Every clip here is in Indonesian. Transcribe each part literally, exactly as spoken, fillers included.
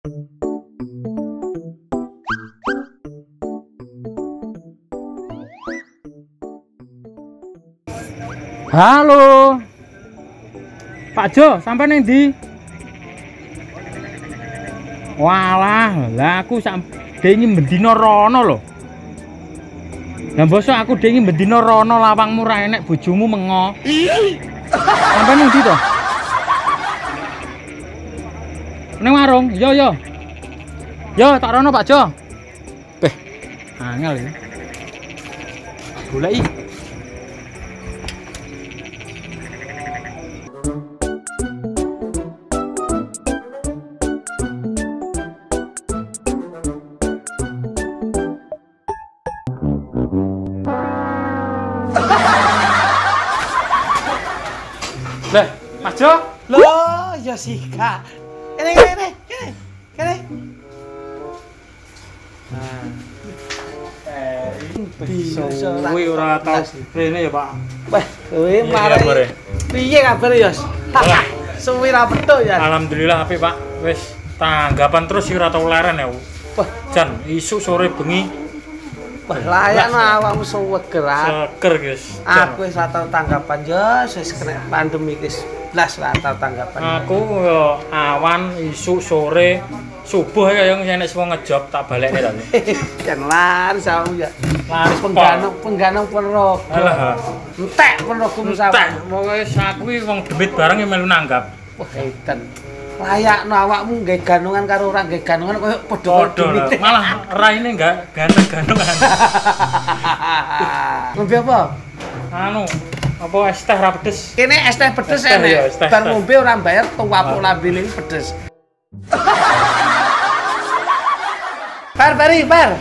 Halo. Pak Jo, sampai neng di? Walah, lah aku sak dengi mendino rono lho. Lah bosok aku dengi mendino rono lawangmu ra enek bojomu mengo. Sampai neng di to? Neng warung, yo yo. Yo, tak rono Pak Jo. Beh, angel ya. Goleki. Lah, Mas Jo? Loh, ya sih, Kak. Kene kene kene. Kene. Nah. Bisa kuwi ora tau rene ya, Pak. Wah, kowe mare. Piye kabar, Yos? Suwi ra petuk ya. Alhamdulillah apik, Pak. Wis tanggapan terus ora tau leren ya. Wah, jan isuk sore bengi. Wah, layakno awakmu seger. Seger, guys. Aku wis ora tau tanggapan, Yos. Wis kena pandemi wis blas ora tau tanggapan. Aku yo awan isuk sore subuh ya yang enek wong ngejob tak balekne to. Jan lan samu ya. Laris pengganong pengganong Ponorogo. Alah. Entek Ponorogo musawah. Entek. Pokoke aku kuwi wong demit bareng melu nanggap. Wah, edan. Layakno awakmu nggih ganungan karo ora nggih ganungan koyo padha-padha. Malah raine enggak ganteng-gantungan. Ngombe apa? Anu, apa es teh ra pedes? Kene es teh pedes enek. Bar ngombe ora bayar tuwapuk lambene pedes. Par bari, par.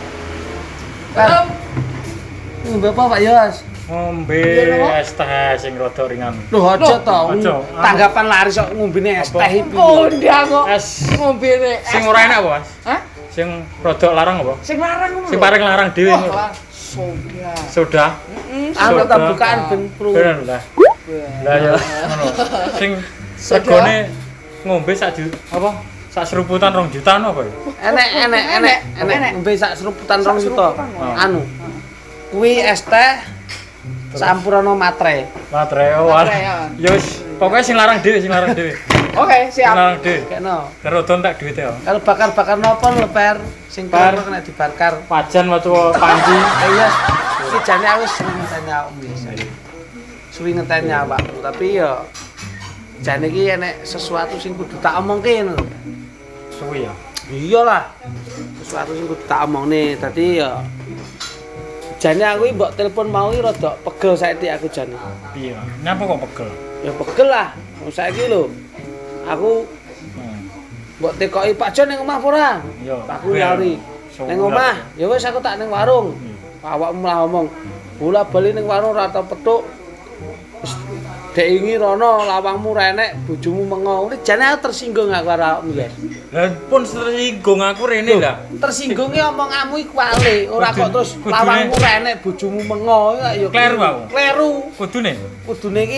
Par. Ngombe apa Pak Yos? Ngombe es teh sing rada ringan. Loh aja to. Tanggapan laris kok ngombene es teh iki. Oh, ndak kok. Es Ngombene sing ora enak apa, Mas? Hah? Sing rada larang apa? Sing larang ngono. Sing paling larang dhewe. Soda. Sudah. Heeh. Aku tak bukaan ben pro. Bener lah. Lah ya ngono. Sing regane ngombe sak juta apa? Sak seruputan rong juta apa ya? Enek enek enek enek ngombe sak seruputan rong juta. Anu. Kuwi es teh sampurana matre. Matre oh. Ya wis, pokoke sing larang dhewe, sing larang dhewe. Oke, Sing siap. larang dhewe. Kena. Kerodon tak duwite ya. Kalau bakar-bakar napa lho, Per? Sing Per. kena dibakar. Pajan maca panji. Eh iya, iki jane aku suwi ngenteni awakmu biasa. Suwi ngenteni awakmu, tapi ya jane iki enek sesuatu sing kudu tak omongke ngono. Suwi ya. Iyalah. Sesuatu sing kudu tak omongne, dadi ya jane aku iki mbok telepon mau iki rada pegel saiki aku jane. Piye? Napa kok pegel? Ya pegel lah. Wong saiki lho. Aku mbok tekoki Pak Jon ning omah apa ora? Iya. Aku nyari. Ning omah, ya wis aku tak ning warung. Awakmu malah ngomong, bola-bali ning warung ora tau petuk. Wis dek ingi rono lawangmu ra enek, bojomu mengo. Ini jane aku tersinggung aku karo awakmu ya. Lah pun tersinggung aku rene lah. Tersinggunge omonganmu iku wale, ora kok terus lawangmu ra enek, bojomu mengo ya kleru aku. Kleru. Kudune. Kudune iki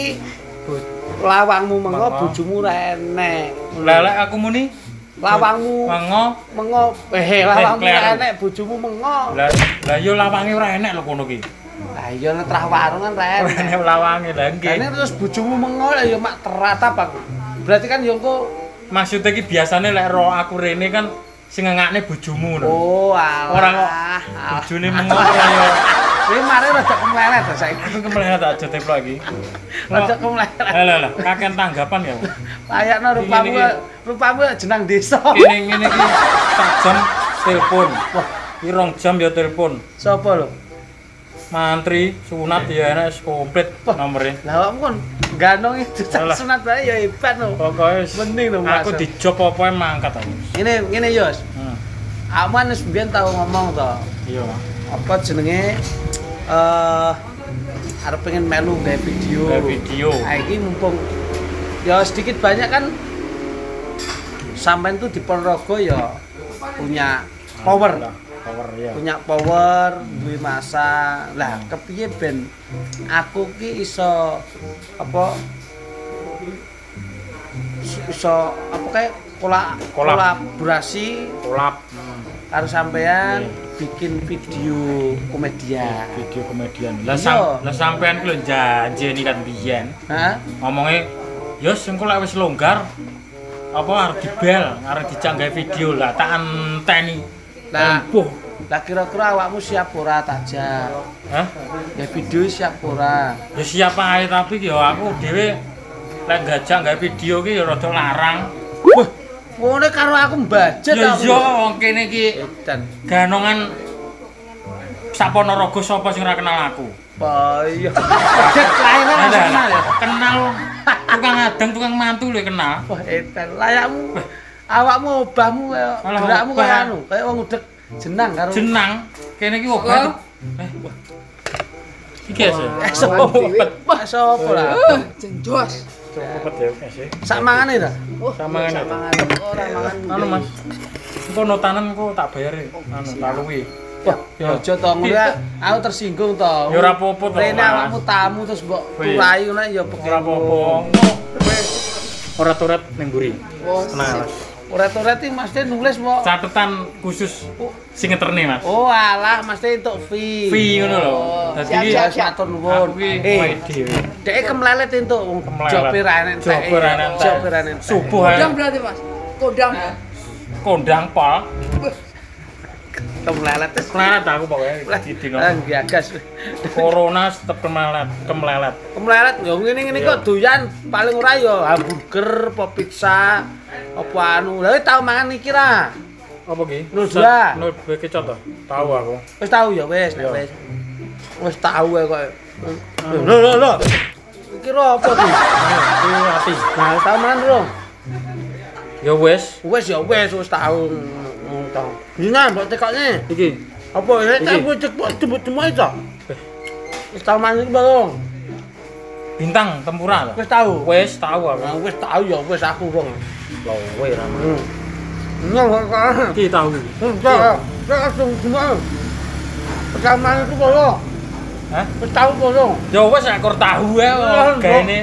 lawangmu mengo, bojomu ra enek. Lah lek aku muni lawangmu mengo mengo eh lawangmu ra enek, bojomu mengo. Lah lah yo lawange ora enek lho kono ki. Lah iya nek trah warung kan ra enek. Ora enek lawange lah nggih. Lah terus bojomu mengo ya mak teratap aku. Berarti kan yo engko maksudnya ki biasane lek ro aku rene kan sing ngakne bojomu ngono. Oh, alah. Ora kok bojone mengo ora yo. Kowe mare rada kemlelet to saiki. Kemlelet tak aja teplok iki. Rada kemlelet. Lah lah lah, kaken tanggapan ya. Layakno rupamu rupamu jenang desa. Kene ngene iki sak jam telepon. Wah, iki rong jam ya telepon. Sopo lho? Mantri sunat ya enak komplit nomere. Lah awakmu kon ganong itu sunat bae ya hebat lho. Pokoke mending lho Mas. Aku dijob apa mangkat aku. Ngene ngene Yos. Heeh. Aman wis mbiyen tau ngomong to. Iya. Apa jenenge eh arep pengen melu gawe video. Gawe video. Nah, iki mumpung ya sedikit banyak kan sampean tuh di Ponorogo ya punya power. Power ya. Punya power, duwe masa. Lah, kepiye ben aku ki iso apa iso apa kayak kola Kolab. kolaborasi kolab karo sampean Oke. bikin video komedian. video komedian. Lah Iya. sam lah sampean ku lho janjeni kan biyen. Hah? Ngomongnya yos engko lek wis longgar apa arep dibel, arep dijak gawe video lah tak enteni. Nah, Empuh. lah kira-kira awakmu siap ora takjak? Hah? Ya video siap ora? Ya siap ae tapi yo aku dhewe lek gajak gawe video ki ya rada larang. Wah, ngene karo aku budget Ya aku. iya wong kene iki Edan. ganongan sak Ponorogo sapa sing ora kenal aku. Oh iya. Budget lainnya Ada, langsung kenal ya. kenal tukang adang, tukang mantu lho kenal. Wah, edan. Layakmu awakmu obahmu kaya Alah, gerakmu obah. kaya anu, kaya wong udek jenang karo. Jenang kene iki obat. Eh. Iki ya. Eh, sopo? Wah, sopo lah? Jengjos. Cepet ya sih. Sak mangane ta? Sama ngene. Ora mangan. Anu Mas. Engko notanen ku tak bayar anu tak luwi. Wah, ya aja to ngono ya. Aku tersinggung to. Ya ora apa-apa to, Rene Mas. awakmu tamu terus mbok Wih. turai ngono ya pekeh. Ora apa-apa. Ora turet ning mburi. Oh, Tenang Mas. Ora-ora iki mesti nulis mbok. Catetan khusus sing ngeterne Mas. Oh, alah mesti entuk fee. Fee ngono lho. Oh, Dadi siap, iki siap, Ya matur nuwun. aku ki Eh, wae dhewe. dhek kemlelet entuk wong Kemlelet. jope ra enek entek. Jope ra enek entek. Jope ra enek entek. Subuh ae. Kodang berarti mas. Kodang ya. Kondang pol. Kemlelet wis. Kelarat aku pokoknya di dino. Ah, gagas. Corona tetep kemlelet, kemlelet. Kemlelet yo ngene-ngene Iya. kok doyan paling ora yo hamburger, apa pizza, apa anu. Lah tau mangan iki ra. Apa ki? Nol dua. Nol dua kecot to. Tahu aku. Wis tau ya wis, nek Iya. wis. Wis tau ae kok. Lho lho lho. Iki ro apa iki? Iki ati. Nah, wis tau mangan durung? Ya wis. Wis ya wis wis tau. Ngono to. Dina mbok tekokne. Iki. Apa ya tak Iki. bujuk jebut-jebut itu? Wis tau mangan iki belum? Bintang tempura to. Wis tau. Wis tahu aku. Nah, wis tau ya wis aku wong. Loh, wis ra. Hmm. Nah, kok. Iki tahu iki. Enggak, enggak langsung semua. Pertama itu bolong. Hah? Wis tau bolong. Ya wis ekor tahu ae kok gaene.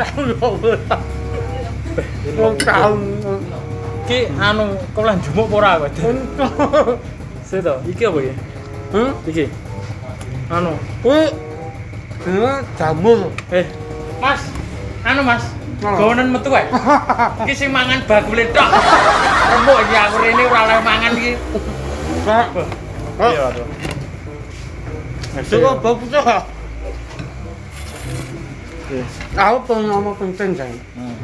Wong tahu. Iki anu kok lan jumuk apa ora kowe? Untuk. Sedo, iki apa iki? Hmm? Iki. Anu, Kuwi ini jamur. eh Mas, anu Mas, Apa? gawonen metu ae. Iki sing mangan bakule tok. Rembuk iki aku rene ora oleh mangan iki. Kak. Iya, Tuh. Cukup bagus ya. Aku pengen ngomong penting kan. Hmm.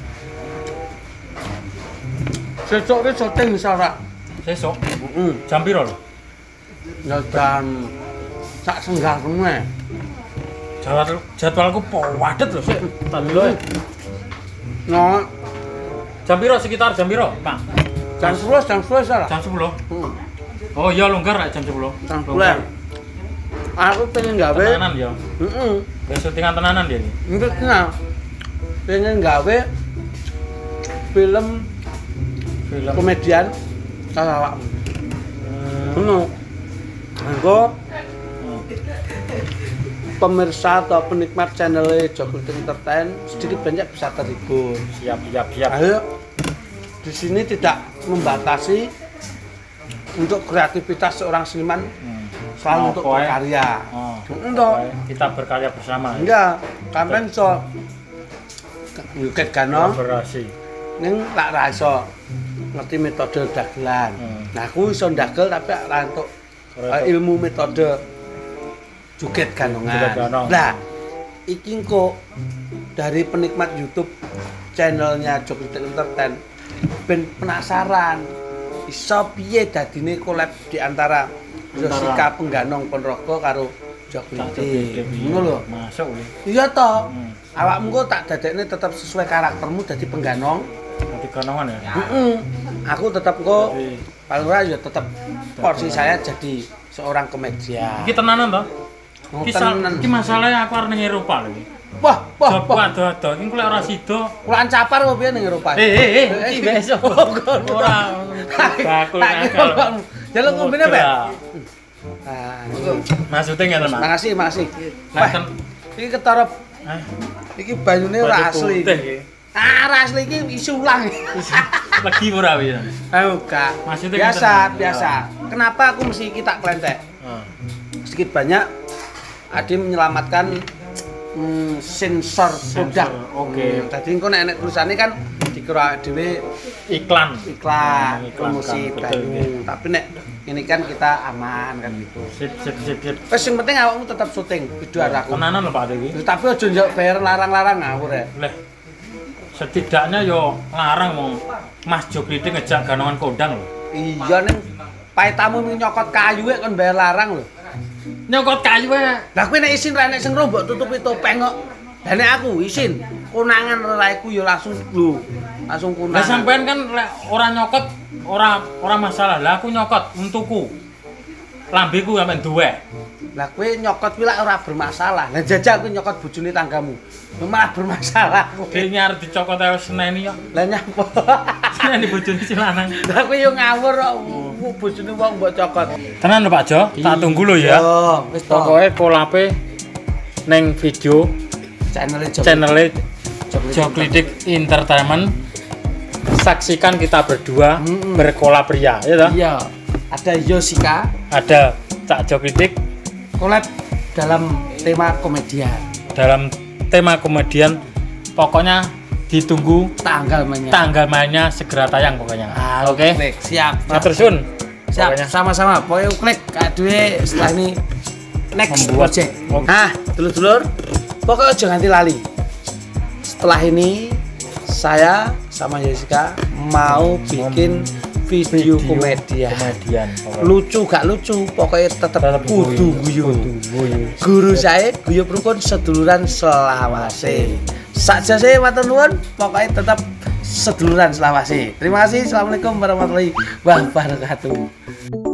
Sesuk ki syuting misal Pak. Sesuk Heeh. jam piro lho? Ya jam sak senggarmu. Jadwal jadwalku padet lho sik. Tak dulu. No, Jam piro sekitar jam piro, Pak? jam sepuluh, jam sepuluh salah. Jam sepuluh. Heeh. Oh iya longgar rek jam sepuluh. Jam sepuluh. Aku pengen gawe. Tenanan ya. Heeh. Wis syutingan tenanan dia iki. Enggak kenal. Pengen gawe film Film komedian karo awakmu. Ngono. Engko pemirsa atau penikmat channel Joglo Entertain sedikit banyak bisa terhibur. siap siap siap. Ayo, di sini tidak membatasi untuk kreativitas seorang seniman Hmm. selalu untuk Apa ae? berkarya. Oh. Untuk Kita berkarya bersama. enggak, sampean iso nyuket gano Kolaborasi. ning lak ra iso ngerti metode dagelan. Hmm. Nah, aku iso dagel tapi ora entuk Ora eh, ilmu metode joget ganongan. Joget ganong. Nah, iki kok dari penikmat YouTube channelnya Joglo Entertain ben penasaran iso piye dadine collab di antara Jessica Pengganong Ponorogo karo Joglo ngono lho. Masuk kuwi. Iya toh. Hmm. Awakmu kok tak dadekne tetap sesuai karaktermu dadi pengganong. Nanti ganongan ya. Heeh. Aku tetap kok Jadi, paling ora ya tetap porsi saya jadi seorang komedian. iki tenanan toh? Oh, Iki sal- tenan. iki masalahnya aku arep ning Eropa lho iki. Wah, wah, Job wah. ado-ado iki kok ora sida. Kulaan capar kok piye ning Eropa? Eh eh eh iki besok. Ora bakul nakal. Jaluk ngombene apa? Ya. Nah, Maksudnya ngene, Mas. makasih, makasih. Nah, Wah, ten iki ketara eh iki banyune ora batu asli. putih iki. Ah, asli iki isi ulang. Lagi ora pisan. Oh, Kak. Maksudnya Biasa, ngeten. biasa. Kenapa aku mesti kita klentek? Heeh. Sedikit banyak Adi menyelamatkan hmm, sensor produk. Oke. Hmm, Tadi engko nek nek tulisane kan dikira dhewe Iklan. iklan, Hmm, iklan, promosi betul, banyu. betul. Tapi nek ini kan kita aman kan gitu. Sip sip sip sip. Wes sing penting awakmu tetap syuting video aku. Tenanan lho Pak iki. Tapi aja njok bayar larang-larang ngawur ya. Leh. Setidaknya yo larang wong Mas Jokriti ngejak ganongan kondang lho. Iya ning paetamu nyokot kayu e kon bayar larang lho. Nyokot kayu wae. Lah kowe nek isin ra nek sing rombok tutupi topeng kok. Lah nek aku isin konangan raiku ya langsung lho. Langsung Lah konangan. sampean kan lek ora nyokot ora ora masalah. Lah aku nyokot untukku. Lambeku sampean duwe. Lah kowe nyokot kuwi lak ora bermasalah. Lah jajal kowe nyokot bojone tanggamu. Malah bermasalah. Dene arep dicokot ae seneni yo. Lah nyapa? Seneni bojone si lanang. Lah kowe yo ngawur kok bojone wong mbok cokot. Tenan lho Pak Jo, tak tunggu lho ya. Yo, wis to. Pokoke kolape neng video Channel Jok. channel Joklidik Entertainment. Saksikan kita berdua Mm-mm. berkolab pria, ya toh? Iya. Ada Yosika Ada Cak Joklidik collab dalam tema komedian. dalam tema komedian. Pokoknya ditunggu Tanggal mainnya. tanggal mainnya segera tayang pokoknya. Ah, Oke. klik. Siap. Matur suwun. Siap, Pokoknya. sama-sama. Pokoknya klik kadue setelah ini next Membuat- project. Oke. Nah, dulur-dulur, pokoknya jangan ganti lali. Setelah ini saya sama Jessica mau bikin video, komedian. komedian pokoknya. Lucu gak lucu, pokoknya tetap Tetep kudu guyu. guyu. Kudu guyu. Guru saya guyub rukun seduluran selawase. Saja saya matur nuwun, pokoknya tetap seduluran selawase. Terima kasih. Assalamualaikum warahmatullahi wabarakatuh.